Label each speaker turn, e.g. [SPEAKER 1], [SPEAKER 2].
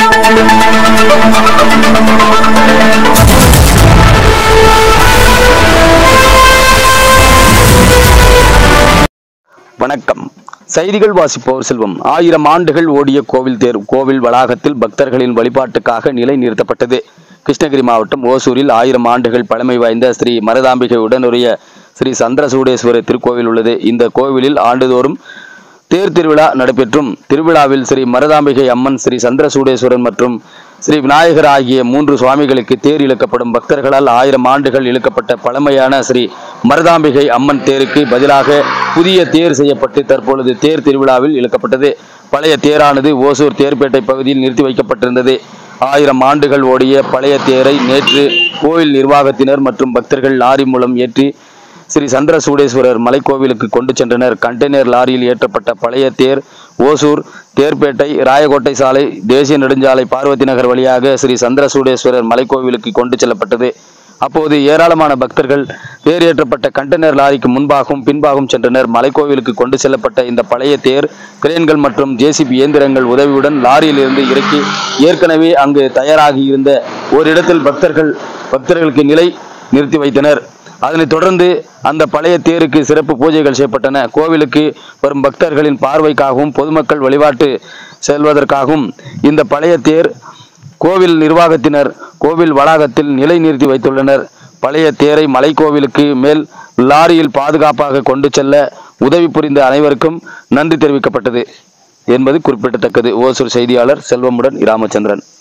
[SPEAKER 1] வணக்கம். செய்திகள் வாசிப்போர் செல்வம். 1000 ஆண்டுகள் ஓடிய கோவில் தேர் கோவில் வளாகத்தில் பக்தர்களின் வழிபாட்டுக்காக நிலை நிறுத்தப்பட்டது. கிருஷ்ணகிரி மாவட்டம் ஓசூரில் 1000 ஆண்டுகள் பழமை வாய்ந்த ஸ்ரீ மருதாம்பிகை உடனுடைய ஸ்ரீ சந்திரசூடேஸ்வரர் திருக்கோவில் உள்ளது. இந்த கோவிலில் ஆண்டுதோறும் தேர் திருவிழா நடைபெற்றும் திருவிழாவில் ஸ்ரீ மருதாம்பிகை அம்மன், ஸ்ரீ சந்திரசூடேஸ்வரன் மற்றும் ஸ்ரீ விநாயகர் ஆகிய 3 சுவாமிகளுக்கு தேர் இழுக்கப்படும். பக்தர்களால் 1000 ஆண்டுகள் இழுக்கப்பட்ட பழமையான ஸ்ரீ மருதாம்பிகை அம்மன் தேருக்கு பதிலாக புதிய தேர் செய்யப்பட்டு தற்பொழுது தேர் திருவிழாவில் இழுக்கப்பட்டது. பழைய தேரானது ஓசூர் தேர்பேட்டை பகுதியில் நிறுத்தி வைக்கப்பட்டிருந்தது. 1000 ஆண்டுகள் ஓடிய பழைய தேரை நேற்று கோயில் நிர்வாகத்தினர் மற்றும் பக்தர்கள் லாரி மூலம் ஏற்றி ஸ்ரீ சந்திரசூடேஸ்வரர் மலைக்கோவிலுக்கு கொண்டு சென்றனர். கண்டெய்னர் லாரியில் ஏற்றப்பட்ட பழைய தேர் ஓசூர், தேர்பேட்டை, ராயக்கோட்டை சாலை, தேசிய நெடுஞ்சாலை, பார்வதி நகர் வழியாக ஸ்ரீ சந்திரசூடேஸ்வரர் மலைக்கோவிலுக்கு கொண்டு செல்லப்பட்டது. அப்போது ஏராளமான பக்தர்கள் தேர் ஏற்றப்பட்ட கண்டெய்னர் லாரிக்கு முன்பாகவும் பின்பாகவும் சென்றனர். மலைக்கோவிலுக்கு கொண்டு செல்லப்பட்ட இந்த பழைய தேர் கிரேன்கள் மற்றும் ஜேசிபி இயந்திரங்கள் உதவியுடன் லாரியில் இருந்து இறக்கி ஏற்கனவே அங்கு தயாராகி இருந்த ஓரிடத்தில் பக்தர்களுக்கு நிலை நிறுத்தி வைத்தனர். அதனைத் தொடர்ந்து அந்த பழைய தேருக்கு சிறப்பு பூஜைகள் செய்யப்பட்டன. கோவிலுக்கு வரும் பக்தர்களின் பார்வைக்காகவும் பொதுமக்கள் வழிபாட்டு செல்வதற்காகவும் இந்த பழைய தேர் கோவில் நிர்வாகத்தினர் கோவில் வளாகத்தில் நிலை நிறுத்தி வைத்துள்ளனர். பழைய தேரை மலைக்கோவிலுக்கு மேல் லாரியில் பாதுகாப்பாக கொண்டு செல்ல உதவி புரிந்த அனைவருக்கும் நன்றி தெரிவிக்கப்பட்டது என்பது குறிப்பிடத்தக்கது. ஓசூர் செய்தியாளர் செல்வமுடன் ராமச்சந்திரன்.